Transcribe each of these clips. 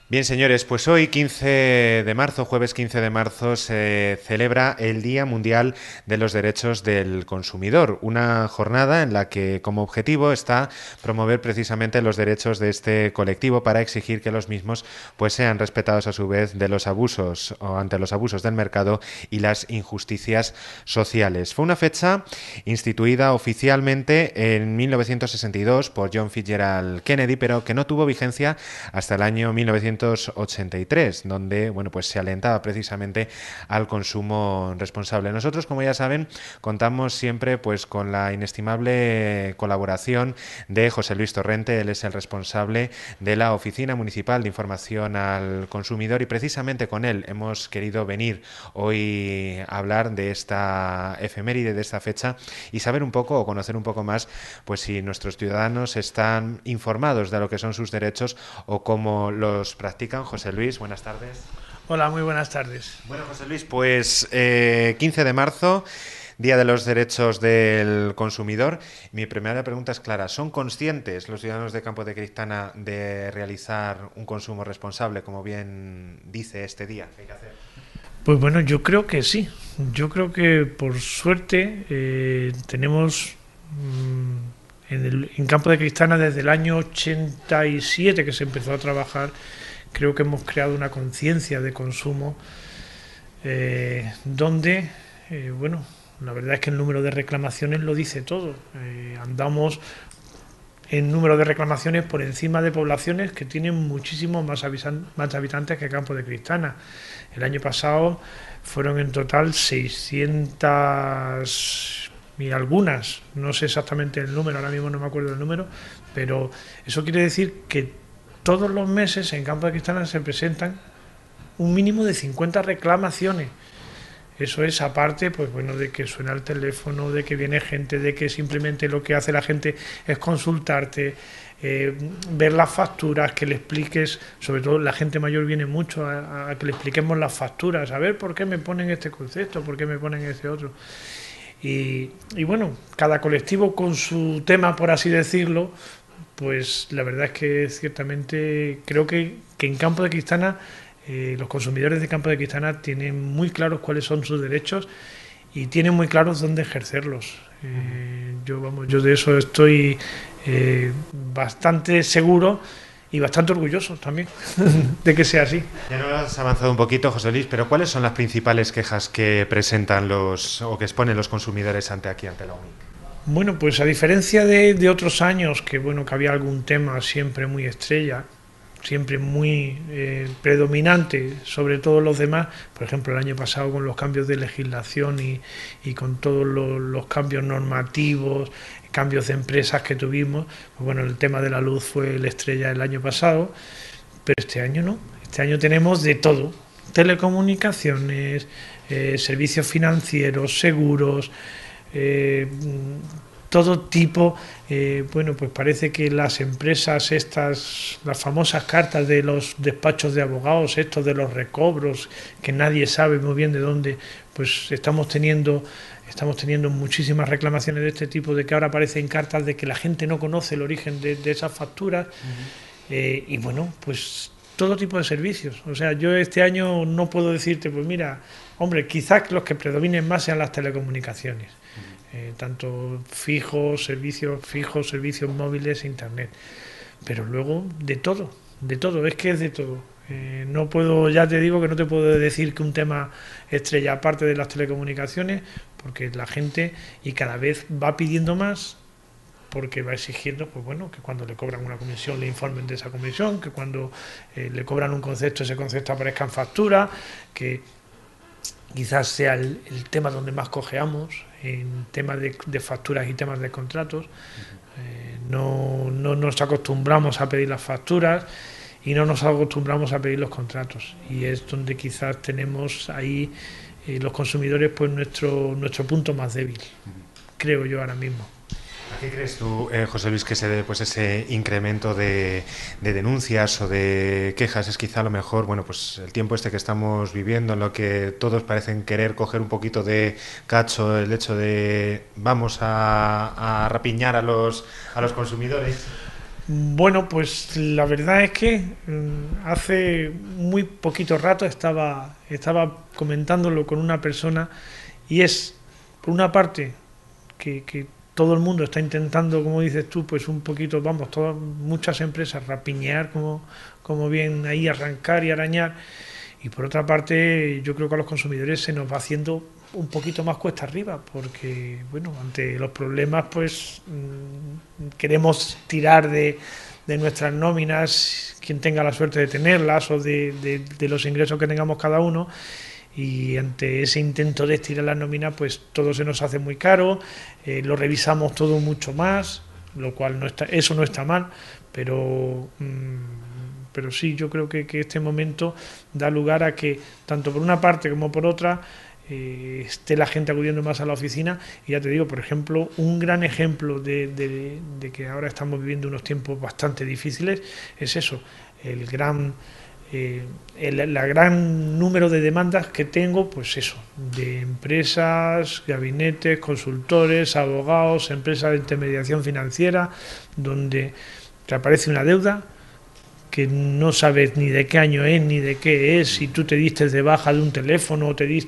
Bien, señores, pues hoy 15 de marzo, jueves 15 de marzo, se celebra el Día Mundial de los Derechos del Consumidor, una jornada en la que como objetivo está promover precisamente los derechos de este colectivo para exigir que los mismos pues sean respetados a su vez de los abusos o ante los abusos del mercado y las injusticias sociales. Fue una fecha instituida oficialmente en 1962 por John Fitzgerald Kennedy, pero que no tuvo vigencia hasta el año 1983, donde bueno, pues se alentaba precisamente al consumo responsable. Nosotros, como ya saben, contamos siempre pues con la inestimable colaboración de José Luis Torrente. Él es el responsable de la Oficina Municipal de Información al Consumidor y precisamente con él hemos querido venir hoy a hablar de esta efeméride, de esta fecha y saber un poco o conocer un poco más pues si nuestros ciudadanos están informados de lo que son sus derechos o cómo los practican. José Luis, buenas tardes. Hola, muy buenas tardes. Bueno, José Luis, pues 15 de marzo, Día de los Derechos del Consumidor. Mi primera pregunta es clara. ¿Son conscientes los ciudadanos de Campo de Cristana de realizar un consumo responsable, como bien dice este día que hay que hacer? Pues bueno, yo creo que sí. Yo creo que por suerte tenemos en Campo de Cristana desde el año 87 que se empezó a trabajar, creo que hemos creado una conciencia de consumo donde, bueno, la verdad es que el número de reclamaciones lo dice todo. Andamos en número de reclamaciones por encima de poblaciones que tienen muchísimos más habitantes que Campo de Cristana. El año pasado fueron en total 600 y algunas, no sé exactamente el número, ahora mismo no me acuerdo del número, pero eso quiere decir que todos los meses en Campo de Cristana se presentan un mínimo de 50 reclamaciones. Eso es aparte, pues bueno, de que suena el teléfono, de que viene gente, de que simplemente lo que hace la gente es consultarte, ver las facturas, que le expliques, sobre todo la gente mayor viene mucho a que le expliquemos las facturas, a ver por qué me ponen este concepto, por qué me ponen este otro. Y bueno, cada colectivo con su tema, por así decirlo, pues la verdad es que ciertamente creo que en Campo de Cristana los consumidores de Campo de Cristana tienen muy claros cuáles son sus derechos y tienen muy claros dónde ejercerlos. Yo de eso estoy bastante seguro y bastante orgulloso también de que sea así. Ya nos has avanzado un poquito, José Luis, pero ¿cuáles son las principales quejas que presentan los o que exponen los consumidores ante la OMIC? Bueno, pues a diferencia de otros años que bueno que había algún tema siempre muy estrella, siempre muy predominante sobre todos los demás, por ejemplo el año pasado con los cambios de legislación y con todos los cambios normativos, cambios de empresas que tuvimos, pues bueno, el tema de la luz fue la estrella el año pasado, pero este año no, este año tenemos de todo, telecomunicaciones, servicios financieros, seguros, eh, todo tipo, bueno, pues parece que las empresas estas, las famosas cartas de los despachos de abogados, estos de los recobros, que nadie sabe muy bien de dónde, pues estamos teniendo muchísimas reclamaciones de este tipo, de que ahora aparecen cartas de que la gente no conoce el origen de esas facturas, y bueno, pues todo tipo de servicios. O sea, yo este año no puedo decirte, pues mira, hombre, quizás los que predominen más sean las telecomunicaciones. Tanto fijos, servicios móviles e internet. Pero luego de todo, es que es de todo. No puedo, ya te digo que no te puedo decir que un tema estrella aparte de las telecomunicaciones, porque la gente y cada vez va pidiendo más, porque va exigiendo, pues bueno, que cuando le cobran una comisión le informen de esa comisión, que cuando le cobran un concepto, ese concepto aparezca en factura, que quizás sea el tema donde más cojeamos en temas de facturas y temas de contratos. No nos acostumbramos a pedir las facturas y no nos acostumbramos a pedir los contratos, y es donde quizás tenemos ahí los consumidores pues nuestro punto más débil, creo yo ahora mismo. ¿A qué crees tú, José Luis, que se debe pues, ese incremento de denuncias o de quejas? Es quizá a lo mejor, bueno, pues el tiempo este que estamos viviendo, en lo que todos parecen querer coger un poquito de cacho, el hecho de vamos a rapiñar a los consumidores. Bueno, pues la verdad es que hace muy poquito rato estaba comentándolo con una persona y es, por una parte, que todo el mundo está intentando, como dices tú, pues un poquito, vamos, muchas empresas rapiñar, como bien ahí arrancar y arañar, y por otra parte, yo creo que a los consumidores se nos va haciendo un poquito más cuesta arriba, porque, bueno, ante los problemas, pues queremos tirar de nuestras nóminas, quien tenga la suerte de tenerlas, o de los ingresos que tengamos cada uno, y ante ese intento de estirar la nómina, pues todo se nos hace muy caro, lo revisamos todo mucho más, lo cual eso no está mal, pero sí, yo creo que este momento da lugar a que, tanto por una parte como por otra, esté la gente acudiendo más a la oficina. Y ya te digo, por ejemplo, un gran ejemplo de que ahora estamos viviendo unos tiempos bastante difíciles es eso, la gran número de demandas que tengo, pues eso, de empresas, gabinetes, consultores, abogados, empresas de intermediación financiera, donde te aparece una deuda que no sabes ni de qué año es ni de qué es, si tú te diste de baja de un teléfono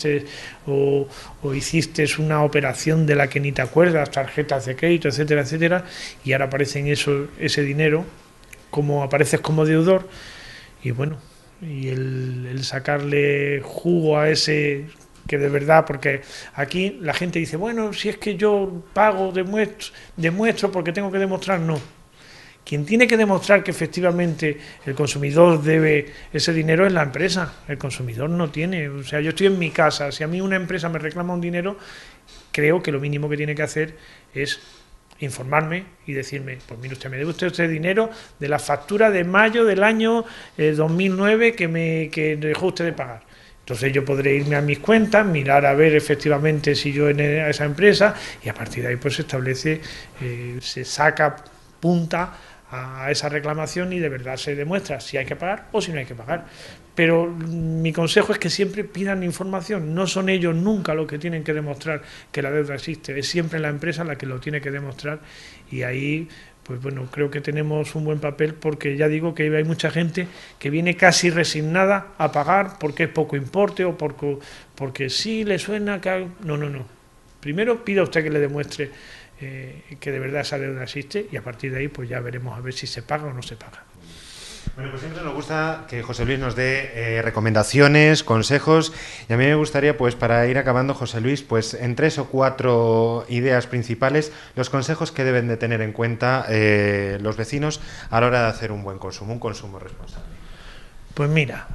o hiciste una operación de la que ni te acuerdas, tarjetas de crédito, etcétera, etcétera, y ahora aparece ese dinero, como apareces como deudor, y bueno, y el sacarle jugo a ese, que de verdad, porque aquí la gente dice, bueno, si es que yo pago, demuestro porque tengo que demostrar. No, quien tiene que demostrar que efectivamente el consumidor debe ese dinero es la empresa. El consumidor no tiene. O sea, yo estoy en mi casa. Si a mí una empresa me reclama un dinero, creo que lo mínimo que tiene que hacer es informarme y decirme, pues mire usted, me debe usted dinero de la factura de mayo del año 2009 que dejó usted de pagar. Entonces yo podré irme a mis cuentas, mirar a ver efectivamente si yo en esa empresa, y a partir de ahí pues se establece, se saca punta a esa reclamación y de verdad se demuestra si hay que pagar o si no hay que pagar. Pero mi consejo es que siempre pidan información. No son ellos nunca los que tienen que demostrar que la deuda existe, es siempre la empresa la que lo tiene que demostrar, y ahí pues bueno, creo que tenemos un buen papel, porque ya digo que hay mucha gente que viene casi resignada a pagar porque es poco importe o porque sí le suena que... No. Primero pida usted que le demuestre que de verdad esa deuda existe, y a partir de ahí pues ya veremos a ver si se paga o no se paga. Bueno, pues siempre nos gusta que José Luis nos dé recomendaciones, consejos, y a mí me gustaría, pues para ir acabando, José Luis, pues en 3 o 4 ideas principales, los consejos que deben de tener en cuenta los vecinos a la hora de hacer un buen consumo, un consumo responsable. Pues mira,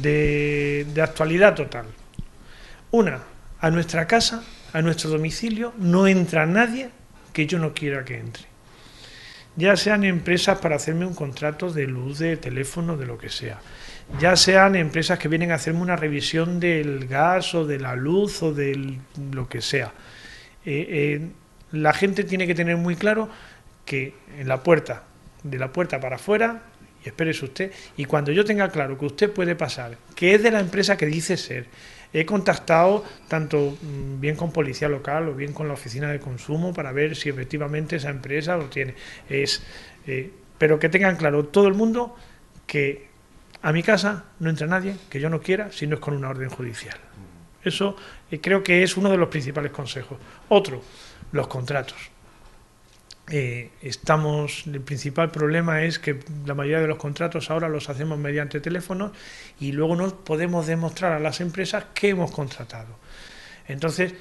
de actualidad total. Una, a nuestra casa, a nuestro domicilio, no entra nadie que yo no quiera que entre. Ya sean empresas para hacerme un contrato de luz, de teléfono, de lo que sea. Ya sean empresas que vienen a hacerme una revisión del gas o de la luz o de lo que sea. La gente tiene que tener muy claro que en la puerta, de la puerta para afuera, y espérese usted, y cuando yo tenga claro que usted puede pasar, que es de la empresa que dice ser, he contactado tanto bien con policía local o bien con la oficina de consumo para ver si efectivamente esa empresa lo tiene. Pero que tengan claro todo el mundo que a mi casa no entra nadie que yo no quiera si no es con una orden judicial. Eso creo que es uno de los principales consejos. Otro, los contratos. El principal problema es que la mayoría de los contratos ahora los hacemos mediante teléfonos y luego no podemos demostrar a las empresas que hemos contratado. Entonces,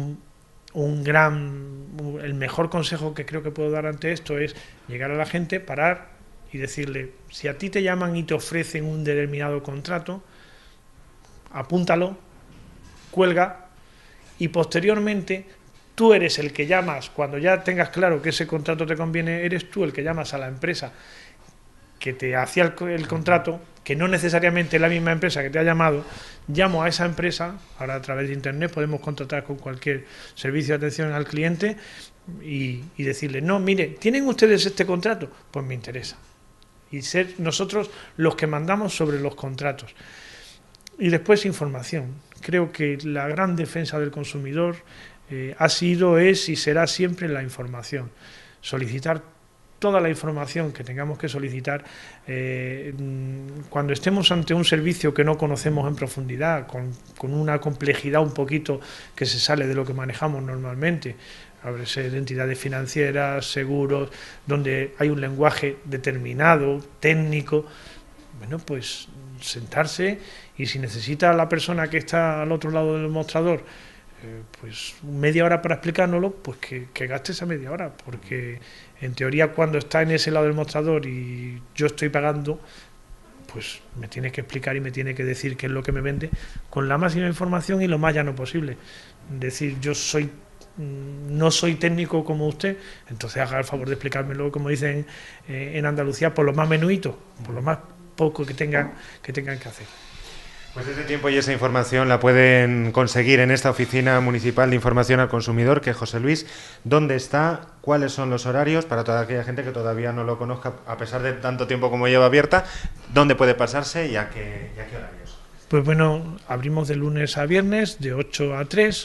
el mejor consejo que creo que puedo dar ante esto es llegar a la gente, parar y decirle, si a ti te llaman y te ofrecen un determinado contrato, apúntalo, cuelga, y posteriormente tú eres el que llamas, cuando ya tengas claro que ese contrato te conviene, eres tú el que llamas a la empresa que te hacía el contrato, que no necesariamente es la misma empresa que te ha llamado. Llamo a esa empresa, ahora a través de internet podemos contratar con cualquier servicio de atención al cliente y decirle, no, mire, ¿tienen ustedes este contrato? Pues me interesa. Y ser nosotros los que mandamos sobre los contratos. Y después información. Creo que la gran defensa del consumidor ha sido, es y será siempre la información. Solicitar toda la información que tengamos que solicitar. Cuando estemos ante un servicio que no conocemos en profundidad, con una complejidad un poquito que se sale de lo que manejamos normalmente, háblese de entidades financieras, seguros, donde hay un lenguaje determinado, técnico, bueno, pues sentarse, y si necesita la persona que está al otro lado del mostrador pues media hora para explicárnoslo, pues que gaste esa media hora, porque en teoría cuando está en ese lado del mostrador y yo estoy pagando, pues me tiene que explicar y me tiene que decir qué es lo que me vende con la máxima información y lo más llano posible. Decir, no soy técnico como usted, entonces haga el favor de explicármelo, como dicen en Andalucía, por lo más menuito, por lo más poco que tengan que hacer. Pues ese tiempo y esa información la pueden conseguir en esta Oficina Municipal de Información al Consumidor, que José Luis, ¿dónde está? ¿Cuáles son los horarios para toda aquella gente que todavía no lo conozca, a pesar de tanto tiempo como lleva abierta? ¿Dónde puede pasarse y a qué horarios? Pues bueno, abrimos de lunes a viernes, de 8 a 3,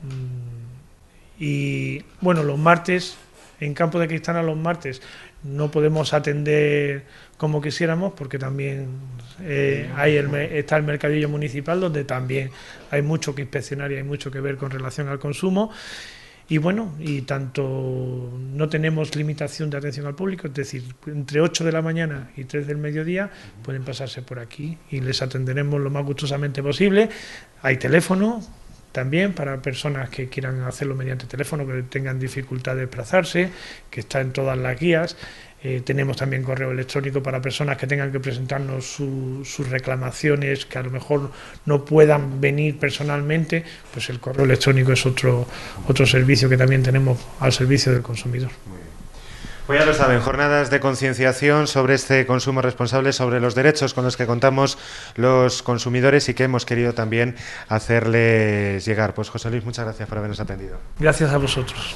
y bueno, los martes, en Campo de Cristana los martes, no podemos atender como quisiéramos, porque también está el mercadillo municipal, donde también hay mucho que inspeccionar y hay mucho que ver con relación al consumo. Y bueno, y tanto no tenemos limitación de atención al público, es decir, entre 8 de la mañana y 3 del mediodía pueden pasarse por aquí y les atenderemos lo más gustosamente posible. Hay teléfono también para personas que quieran hacerlo mediante teléfono, que tengan dificultad de desplazarse, que está en todas las guías. Tenemos también correo electrónico para personas que tengan que presentarnos sus reclamaciones, que a lo mejor no puedan venir personalmente, pues el correo electrónico es otro servicio que también tenemos al servicio del consumidor. Pues ya lo saben, jornadas de concienciación sobre este consumo responsable, sobre los derechos con los que contamos los consumidores y que hemos querido también hacerles llegar. Pues José Luis, muchas gracias por habernos atendido. Gracias a vosotros.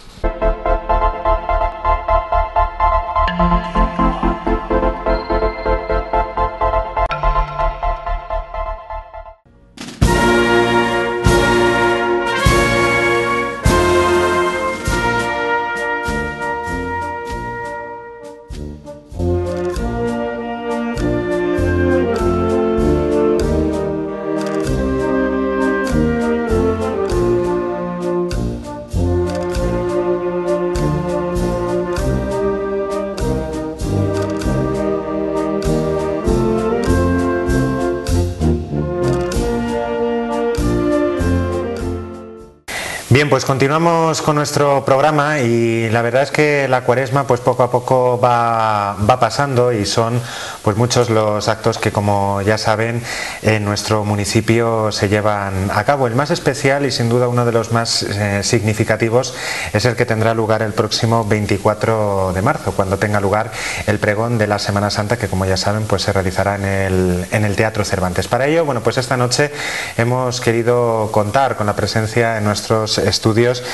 Bien, pues continuamos con nuestro programa y la verdad es que la Cuaresma pues poco a poco va pasando y son pues muchos los actos que, como ya saben, en nuestro municipio se llevan a cabo. El más especial y sin duda uno de los más significativos es el que tendrá lugar el próximo 24 de marzo, cuando tenga lugar el pregón de la Semana Santa, que como ya saben pues se realizará en el Teatro Cervantes. Para ello, bueno, pues esta noche hemos querido contar con la presencia en nuestros estudios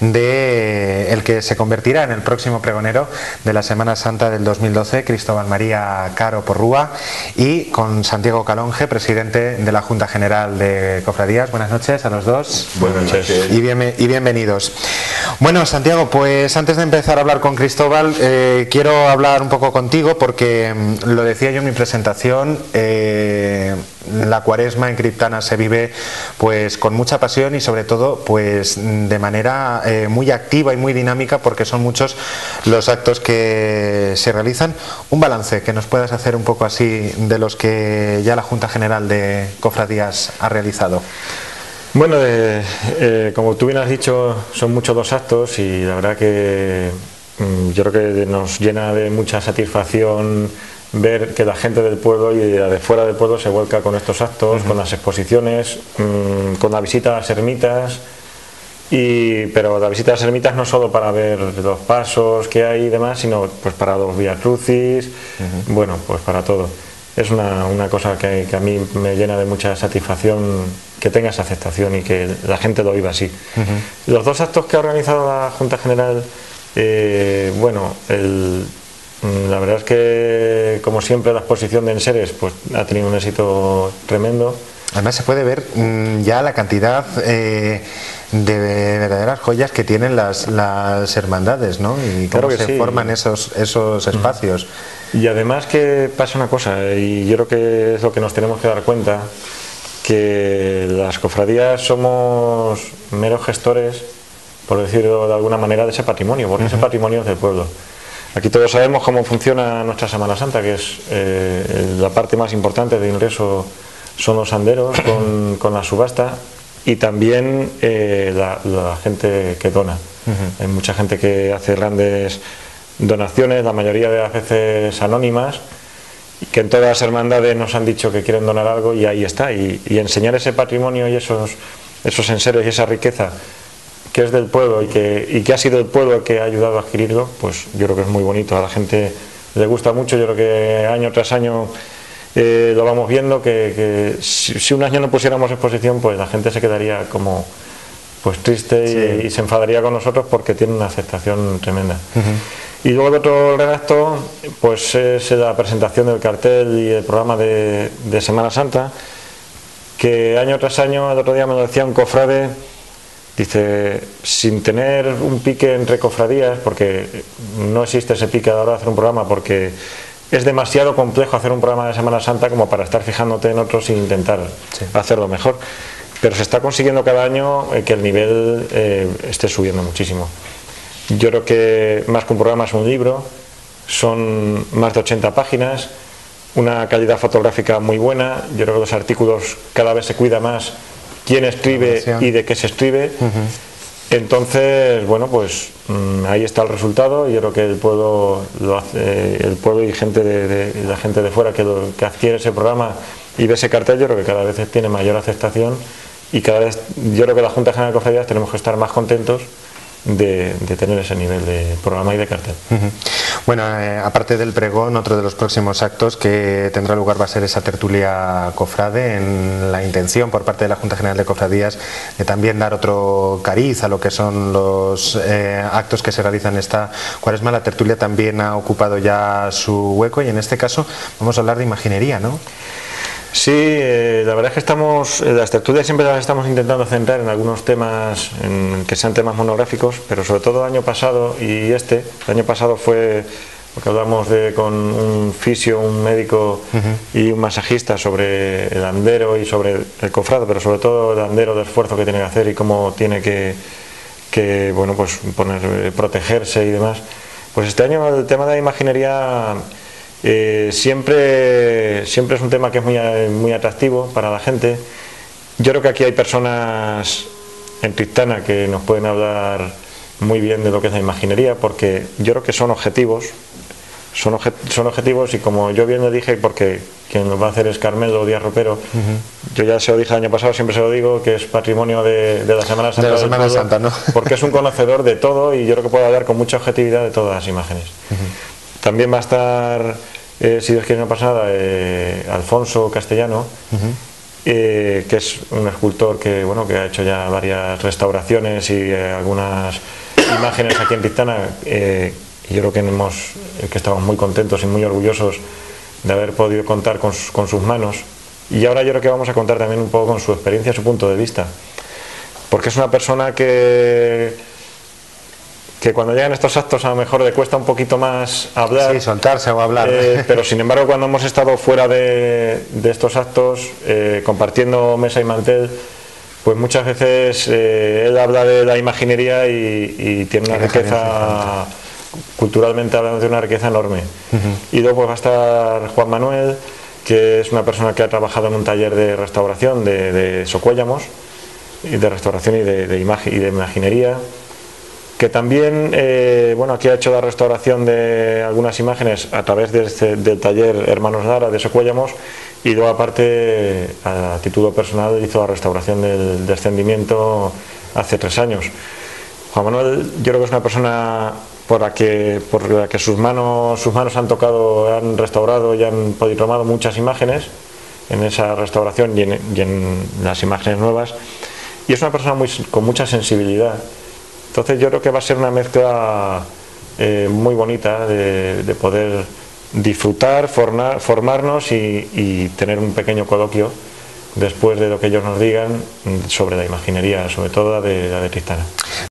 de el que se convertirá en el próximo pregonero de la Semana Santa del 2012, Cristóbal María Caro Porrúa, y con Santiago Calonge, presidente de la Junta General de Cofradías. Buenas noches a los dos. Buenas noches. Y bienvenidos. Bueno, Santiago, pues antes de empezar a hablar con Cristóbal, quiero hablar un poco contigo porque lo decía yo en mi presentación, la Cuaresma en Criptana se vive pues con mucha pasión y sobre todo pues de manera muy activa y muy dinámica, porque son muchos los actos que se realizan. Un balance que nos puedas hacer un poco así de los que ya la Junta General de Cofradías ha realizado. Bueno, como tú bien has dicho, son muchos los actos y la verdad que yo creo que nos llena de mucha satisfacción ver que la gente del pueblo y de fuera del pueblo se vuelca con estos actos, con las exposiciones, con la visita a las ermitas. Pero la visita a las ermitas no solo para ver los pasos que hay y demás, sino pues para los Vía Crucis, bueno, pues para todo. Es una cosa que a mí me llena de mucha satisfacción que tenga esa aceptación y que la gente lo viva así. Los dos actos que ha organizado la Junta General, la verdad es que, como siempre, la exposición de enseres pues ha tenido un éxito tremendo. Además se puede ver ya la cantidad de verdaderas joyas que tienen las hermandades, ¿no? Y cómo claro que se sí. forman esos espacios. Y además que pasa una cosa, y yo creo que es lo que nos tenemos que dar cuenta, que las cofradías somos meros gestores, por decirlo de alguna manera, de ese patrimonio, porque ese patrimonio es del pueblo. Aquí todos sabemos cómo funciona nuestra Semana Santa, que es la parte más importante de ingreso son los anderos con la subasta y también la gente que dona. Hay mucha gente que hace grandes donaciones, la mayoría de las veces anónimas, y que en todas las hermandades nos han dicho que quieren donar algo y ahí está. Y enseñar ese patrimonio y esos enseres y esa riqueza que es del pueblo y que ha sido el pueblo el que ha ayudado a adquirirlo, pues yo creo que es muy bonito, a la gente le gusta mucho. Yo creo que año tras año lo vamos viendo, que si un año no pusiéramos exposición, pues la gente se quedaría como pues triste y se enfadaría con nosotros porque tiene una aceptación tremenda. Y luego el otro gran acto pues es la presentación del cartel y el programa de Semana Santa, que año tras año, el otro día me lo decía un cofrade, dice, sin tener un pique entre cofradías, porque no existe ese pique a la hora de hacer un programa, porque es demasiado complejo hacer un programa de Semana Santa como para estar fijándote en otros e intentar hacerlo mejor. Pero se está consiguiendo cada año que el nivel esté subiendo muchísimo. Yo creo que más que un programa es un libro, son más de 80 páginas, una calidad fotográfica muy buena. Yo creo que los artículos cada vez se cuida más quién escribe y de qué se escribe. Entonces, bueno, pues ahí está el resultado. Yo creo que el pueblo lo hace, el pueblo y gente la gente de fuera que adquiere ese programa y ve ese cartel, yo creo que cada vez tiene mayor aceptación y cada vez yo creo que la Junta General de Cofradías tenemos que estar más contentos de tener ese nivel de programa y de cartel. Bueno, aparte del pregón, otro de los próximos actos que tendrá lugar va a ser esa tertulia cofrade, en la intención por parte de la Junta General de Cofradías de también dar otro cariz a lo que son los actos que se realizan esta Cuaresma. La tertulia también ha ocupado ya su hueco y en este caso vamos a hablar de imaginería, ¿no? Sí, la verdad es que las tertulias siempre las estamos intentando centrar en algunos temas, en que sean temas monográficos, pero sobre todo el año pasado y el año pasado fue porque hablamos con un fisio, un médico y un masajista sobre el andero y sobre el cofrado, pero sobre todo el andero, del esfuerzo que tiene que hacer y cómo tiene que bueno, pues protegerse y demás. Pues este año el tema de la imaginería siempre es un tema que es muy atractivo para la gente. Yo creo que aquí hay personas en Tristana que nos pueden hablar muy bien de lo que es la imaginería, porque yo creo que son objetivos y como yo bien le dije, porque quien nos va a hacer es Carmelo Díaz Ropero, yo ya se lo dije el año pasado, siempre se lo digo, que es patrimonio de la Semana Santa, de la Semana Santa, ¿no? Porque es un conocedor de todo y yo creo que puede hablar con mucha objetividad de todas las imágenes. También va a estar, si Dios quiere, no pasa nada, Alfonso Castellano, que es un escultor que ha hecho ya varias restauraciones y algunas imágenes aquí en Tristana. Y yo creo que estamos muy contentos y muy orgullosos de haber podido contar con sus manos. Y ahora yo creo que vamos a contar también un poco con su experiencia, su punto de vista, porque es una persona que cuando llegan estos actos a lo mejor le cuesta un poquito más hablar, sí, soltarse o hablar, pero sin embargo cuando hemos estado fuera de estos actos compartiendo mesa y mantel, pues muchas veces él habla de la imaginería y tiene una riqueza, culturalmente hablando, de una riqueza enorme. Y luego pues va a estar Juan Manuel, que es una persona que ha trabajado en un taller de restauración de Socuéllamos, y de restauración y de imaginería, que también aquí ha hecho la restauración de algunas imágenes a través del taller Hermanos Lara de Socuéllamos, y luego aparte a título personal hizo la restauración del descendimiento hace 3 años. Juan Manuel yo creo que es una persona por la que sus manos han tocado, han restaurado y han policromado muchas imágenes en esa restauración y en las imágenes nuevas, y es una persona con mucha sensibilidad. Entonces yo creo que va a ser una mezcla muy bonita de poder disfrutar, formarnos y tener un pequeño coloquio después de lo que ellos nos digan sobre la imaginería, sobre todo la de Tristana.